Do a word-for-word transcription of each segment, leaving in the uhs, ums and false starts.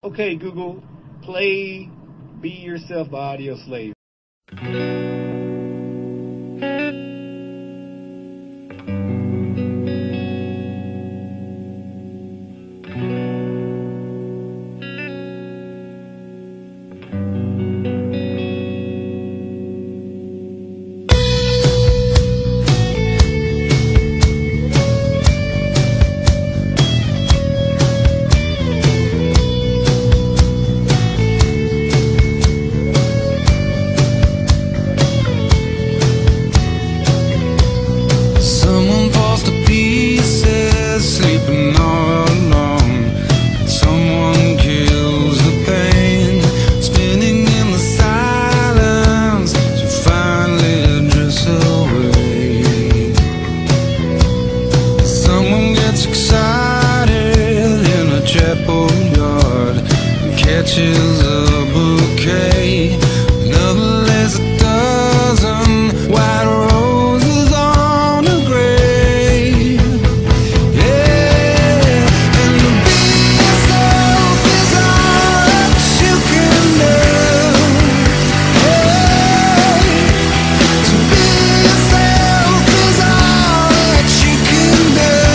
Okay, Google, play Be Yourself by Audioslave. Catches a bouquet, another lays a dozen white roses on a grave. Yeah, and to be yourself is all that you can do. Yeah, to be yourself is all that you can do.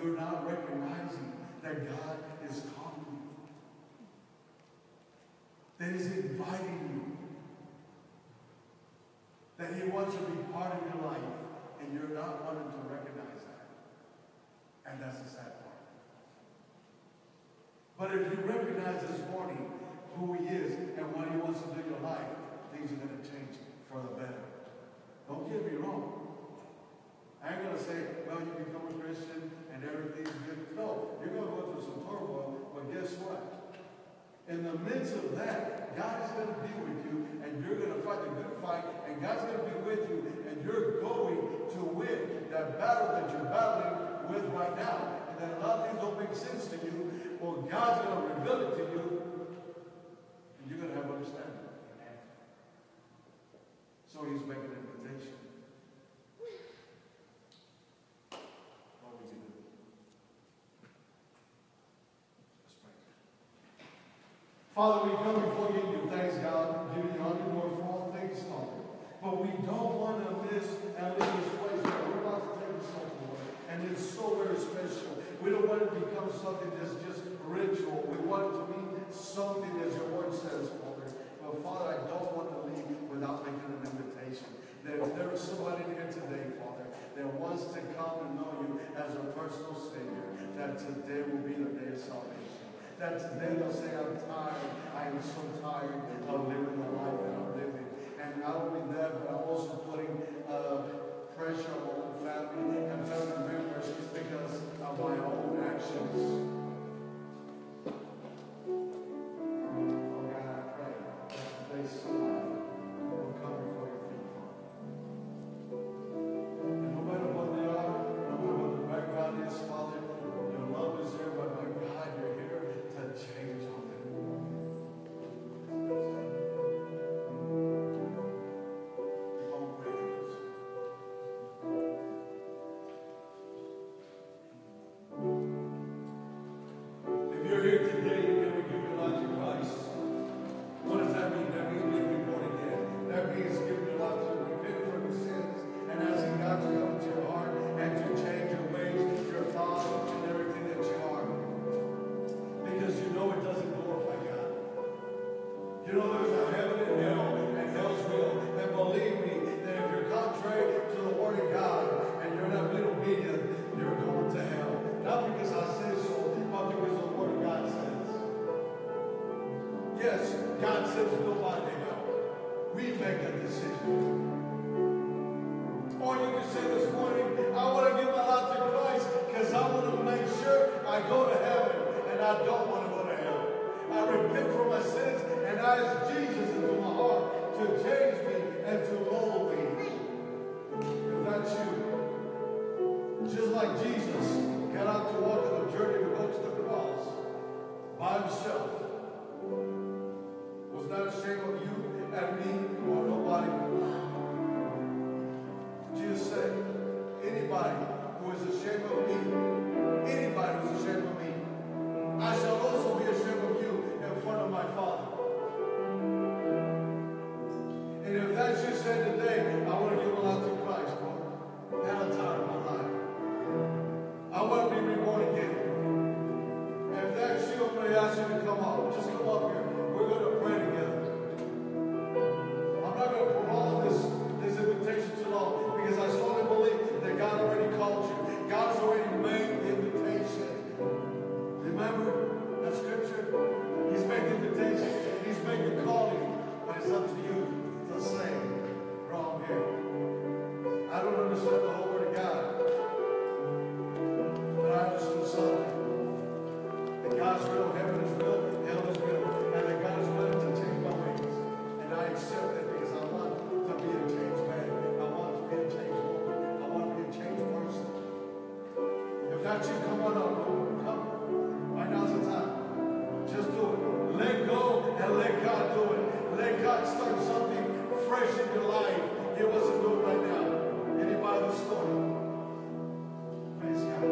you're not recognizing that God is calling you. That He's inviting you. That He wants to be part of your life, and you're not wanting to recognize that. And that's the sad part. But if you recognize this morning who He is and what He wants to do in your life, things are going to change for the better. Don't get me wrong. I ain't going to say, well, you become a Christian and everything's good. No, you're going to go through some turmoil, but guess what? In the midst of that, God is going to be with you, and you're going to fight the good fight, and God's going to be with you, and you're going to win that battle that you're battling with right now. And then a lot of things don't make sense to you. Well, God's going to reveal it to you, and you're going to have understanding. So He's making an invitation. What would you do? Let's pray. Father, we come before you and give thanks, God, give you honor and glory for all things, Father. But we don't want to miss and leave this place, God. We're about to take this home, Lord. And it's so very special. We don't want it to become something that's just ritual. We want it to be something, as your word says, Father. But Father, I don't want to leave without making an invitation. That if there is somebody here today, Father, that wants to come and know you as a personal Savior, that today will be the day of salvation. That today they'll say, I'm tired. I am so tired of living the life that I'm living. And not only that, but I'm also putting uh, pressure on my own family and family members because of my own actions. Oh God, I pray that today somebody will come before your feet, Father. And no matter what they are, no matter what the background is, Father, your love is there, but my God, you're here to change all that. Keep on praying. If you're here today, you never give your life to Christ. What does that mean? That means being born again. That means giving your life to repent from your sins and asking God to come into your heart and to change your ways, your thoughts, and everything that you are. Because you know it doesn't glorify God. You know there's a heaven and hell and hell's will. And believe me, that if you're contrary to the word of God and you're not being obedient, you're going to hell. Not because I say so, but because the word of God says. Yes, God says nobody to hell. We make that decision. Or you can say this morning, I want to give my life to Christ because I want to make sure I go to heaven and I don't want to go to hell. I repent for my sins and I ask Jesus into my heart to change me and to mold me. If that's you, just like Jesus got out to walk on the journey to go to the cross by himself, was not ashamed of you and me or nobody. Jesus said, anybody who is ashamed of me, anybody who is ashamed of me, I shall also be ashamed of you in front of my Father. And if that's you said today, I want to give my life to Christ, Lord. Now I'm tired of my life. I want to be reborn again. And if that's you, I'm going to ask you to come up. Just come up here. We're going to pray together. I'm not going to prolong this, this invitation too long because I strongly believe that God already called you. God has already made the invitation. Remember that scripture? He's made the invitation. He's made the calling. But it's up to you to say, wrong here. I don't understand the whole word of God. But I understand something. That God's real, heaven is real, hell is real. And that God is willing to change my ways. And I accept that because I want to be a changed man. I want to be a changed woman. I want to be a changed person. If that's you, come on up. Come. Right now's the time. Just do it. Let go and let God do it. Let God start something fresh in your life. He wants to do it right now. Anybody this morning? Praise God.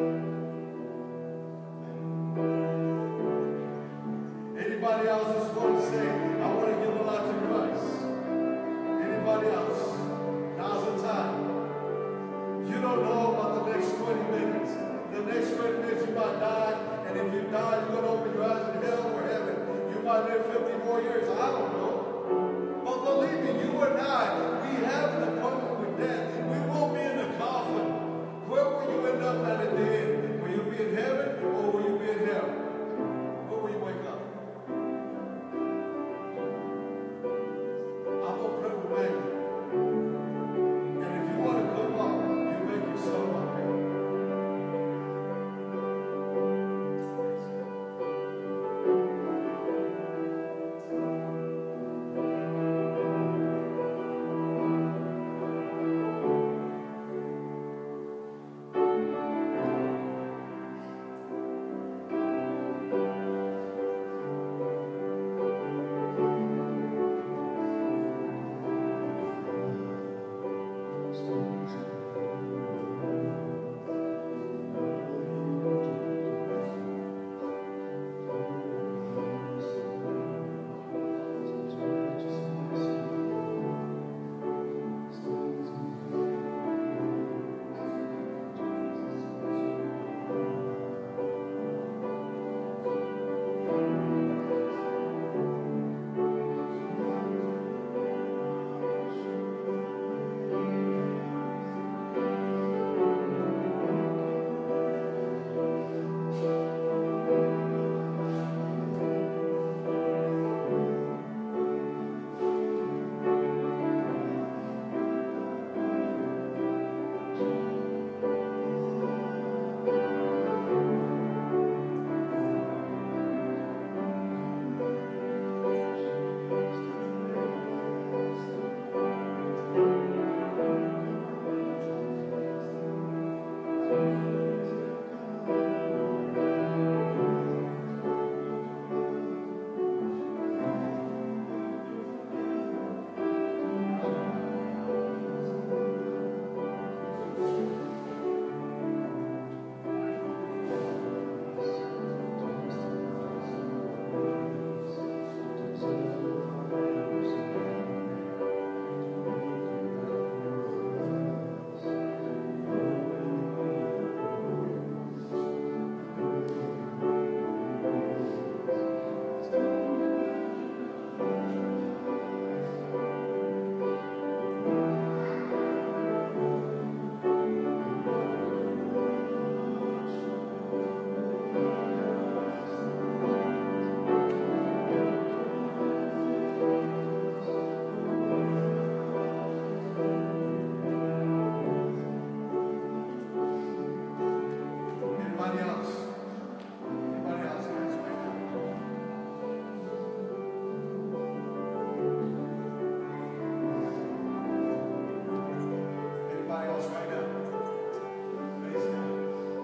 Anybody else this morning say, I want to give my life to Christ? Anybody else? Now's the time. You don't know about the next twenty minutes. The next twenty up and at the end? Will you be in heaven or will you be in hell? Where will you wake up? I'm going to pray with Maggie. And if you want to come up, you make yourself up here. Anybody else? Anybody else? Guys, right now. Anybody else right now? Praise God.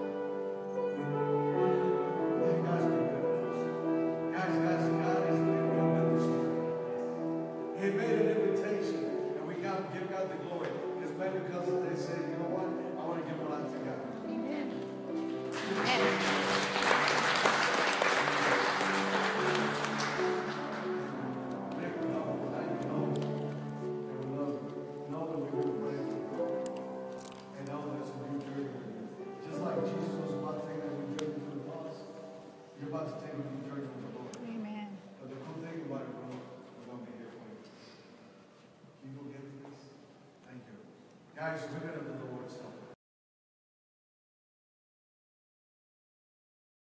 Hey, guys, be good. Guys, guys, God has been real good this morning. He made an invitation, and we got to give God the glory. It's maybe because they said, you know what? I want to give my life to God. Guys, we're going to